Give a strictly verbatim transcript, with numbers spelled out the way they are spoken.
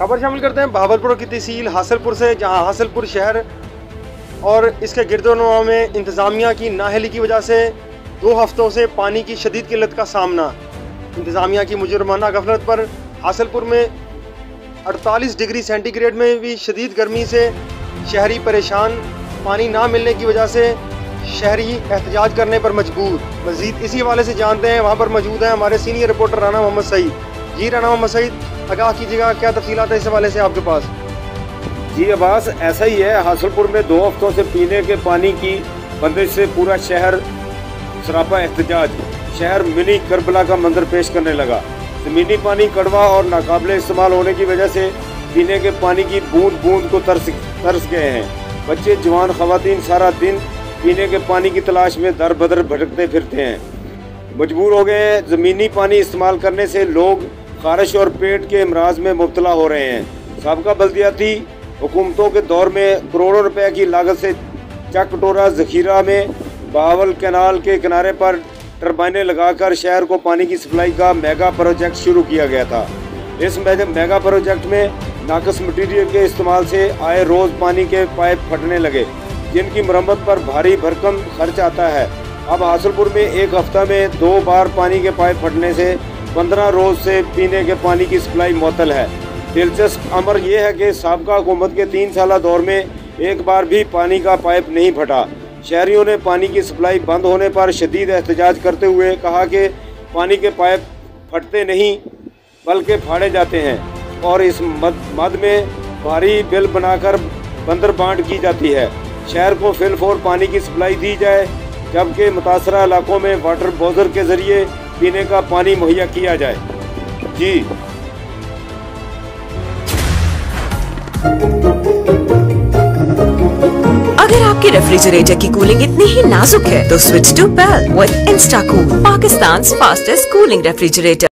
खबर शामिल करते हैं बहावलपुर की तहसील हासिलपुर से, जहां हासिलपुर शहर और इसके गिरदोनवा में इंतज़ामिया की नाअहली की वजह से दो हफ्तों से पानी की शदीद किल्लत का सामना। इंतज़ामिया की मुजरमाना गफलत पर हासिलपुर में अड़तालीस डिग्री सेंटीग्रेड में भी शदीद गर्मी से शहरी परेशान। पानी ना मिलने की वजह से शहरी एहतजाज करने पर मजबूर। मजीद इसी हवाले से जानते हैं, वहाँ पर मौजूद हैं हमारे सीनियर रिपोर्टर राना मोहम्मद सईद। जी राना मोहम्मद सईद, आगाह कीजिएगा, क्या तफसीलात है इस हवाले से आपके पास? जी अब्बास, ऐसा ही है। हासिलपुर में दो हफ्तों से पीने के पानी की बंदिश से पूरा शहर सरापा एहतजाज। शहर मिनी करबला का मंजर पेश करने लगा। ज़मीनी पानी कड़वा और नाकाबिले इस्तेमाल होने की वजह से पीने के पानी की बूंद बूंद को तरस तरस गए हैं। बच्चे, जवान, खवातीन सारा दिन पीने के पानी की तलाश में दर बदर भटकते फिरते हैं, मजबूर हो गए हैं। ज़मीनी पानी इस्तेमाल करने से लोग खारिश और पेट के अमराज में मुब्तला हो रहे हैं। साबका बल्दियाती हुकूमतों के दौर में करोड़ों रुपए की लागत से चक कटोरा ज़खीरा में बहावल कैनाल के किनारे पर टरबाइनें लगाकर शहर को पानी की सप्लाई का मेगा प्रोजेक्ट शुरू किया गया था। इस मेगा प्रोजेक्ट में नाकस मटीरियल के इस्तेमाल से आए रोज़ पानी के पाइप फटने लगे, जिनकी मरम्मत पर भारी भरकम खर्च आता है। अब हासिलपुर में एक हफ्ता में दो बार पानी के पाइप फटने से पंद्रह रोज़ से पीने के पानी की सप्लाई मुअत्तल है। दिलचस्प अमर यह है कि साबका हुकूमत के तीन साल दौर में एक बार भी पानी का पाइप नहीं फटा। शहरियों ने पानी की सप्लाई बंद होने पर शदीद एहतजाज करते हुए कहा कि पानी के पाइप फटते नहीं बल्कि फाड़े जाते हैं और इस मद, मद में भारी बिल बनाकर बंदर बांट की जाती है। शहर को फिल फोर पानी की सप्लाई दी जाए, जबकि मुतासरा इलाकों में वाटर बोजर के जरिए पीने का पानी मुहैया किया जाए। जी अगर आपके रेफ्रिजरेटर की कूलिंग इतनी ही नाजुक है तो switch to PEL with Instacool, Pakistan fastest cooling refrigerator.